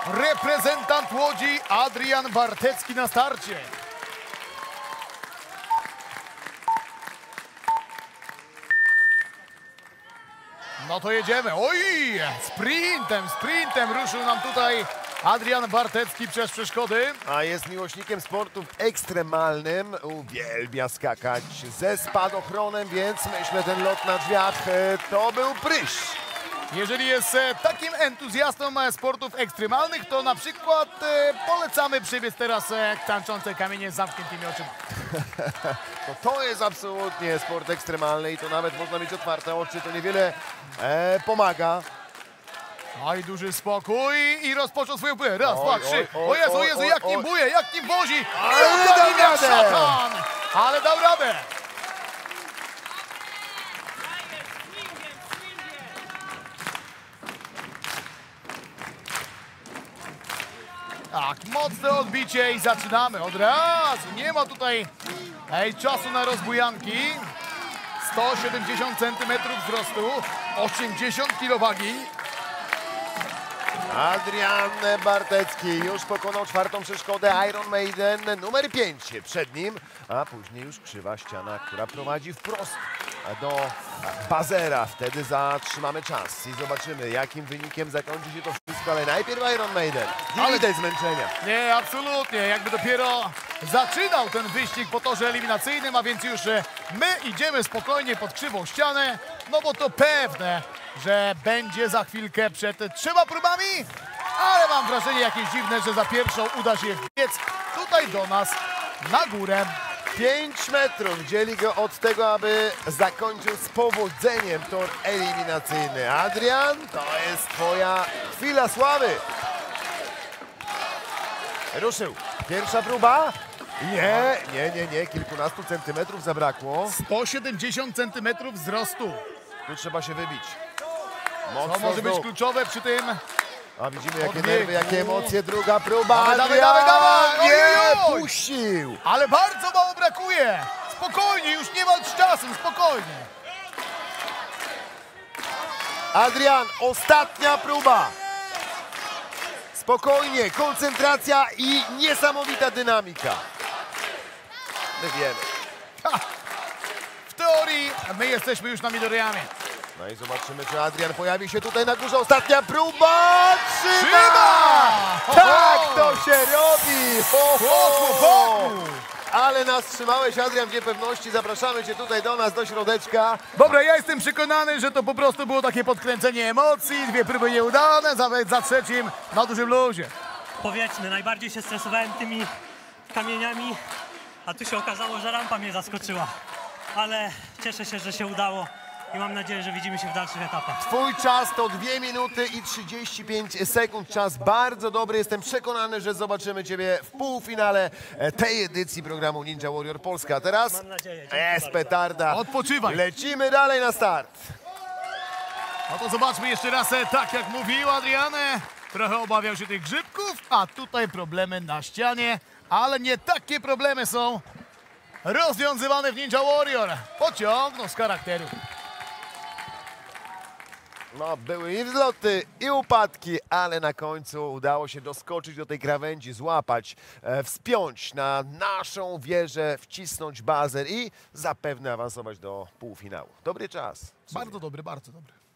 reprezentant Łodzi Adrian Bartecki na starcie. No to jedziemy. Oj, sprintem ruszył nam tutaj Adrian Bartecki przez przeszkody. A jest miłośnikiem sportów ekstremalnym, uwielbia skakać ze spadochronem, więc myślę, ten lot na drzwiach to był prysz. Jeżeli jest takim entuzjastą sportów ekstremalnych, to na przykład polecamy przybiec teraz tańczące kamienie z zamkniętymi oczyma. To jest absolutnie sport ekstremalny i to nawet można mieć otwarte oczy, to niewiele pomaga. No i duży spokój i rozpoczął swoją płynę. Raz, dwa, trzy. oj, O Jezu, oj, Jezu, oj, jak oj. nim buje, jak nim wozi. Ale dał jak radę. szatan. Ale dał radę. Tak, mocne odbicie i zaczynamy od razu. Nie ma tutaj czasu na rozbujanki. 170 cm wzrostu, 80 kg wagi. Adrian Bartecki już pokonał czwartą przeszkodę Iron Maiden numer 5 przed nim, a później już krzywa ściana, która prowadzi wprost do bazera. Wtedy zatrzymamy czas i zobaczymy, jakim wynikiem zakończy się to wszystko, ale najpierw Iron Maiden. Nie widać zmęczenia. Nie, absolutnie. Jakby dopiero zaczynał ten wyścig po torze eliminacyjnym, a więc już my idziemy spokojnie pod krzywą ścianę, no bo to pewne, że będzie za chwilkę przed 3 próbami, ale mam wrażenie jakieś dziwne, że za pierwszą uda się wbiec tutaj do nas na górę. 5 metrów dzieli go od tego, aby zakończył z powodzeniem tor eliminacyjny. Adrian, to jest twoja chwila sławy. Ruszył. Pierwsza próba. Nie. Kilkunastu centymetrów zabrakło. 170 cm wzrostu. Tu trzeba się wybić. To Mocno może być znów. kluczowe przy tym. A widzimy, jakie odbiegu. nerwy, jakie emocje. Druga próba. Dawaj. Nie, Oj. puścił. Ale bardzo mało brakuje. Spokojnie, już nie walcz z czasem, spokojnie. Adrian, ostatnia próba. Spokojnie, koncentracja i niesamowita dynamika. My wiemy. W teorii my jesteśmy już na Midoriyamie. No i zobaczymy, czy Adrian pojawi się tutaj na górze. Ostatnia próba! Trzyma! Tak to się robi! Wokół. Ale nas trzymałeś, Adrian, w niepewności. Zapraszamy cię tutaj do nas, do środeczka. Dobra, ja jestem przekonany, że to po prostu było takie podkręcenie emocji. 2 próby nieudane, za trzecim na dużym luzie. Powiedzmy, najbardziej się stresowałem tymi kamieniami, a tu się okazało, że rampa mnie zaskoczyła. Ale cieszę się, że się udało i mam nadzieję, że widzimy się w dalszych etapach. Twój czas to 2 minuty i 35 sekund. Czas bardzo dobry. Jestem przekonany, że zobaczymy ciebie w półfinale tej edycji programu Ninja Warrior Polska. A teraz Mam nadzieję. Dzięki jest bardzo. petarda. Odpoczywaj. Lecimy dalej na start. No to zobaczmy jeszcze raz, tak jak mówił Adrian, trochę obawiał się tych grzybków, a tutaj problemy na ścianie, ale nie takie problemy są rozwiązywane w Ninja Warrior. Pociągnął z charakteru. No, były i wzloty, i upadki, ale na końcu udało się doskoczyć do tej krawędzi, złapać, wspiąć na naszą wieżę, wcisnąć bazer i zapewne awansować do półfinału. Dobry czas. Bardzo dobry, bardzo dobry.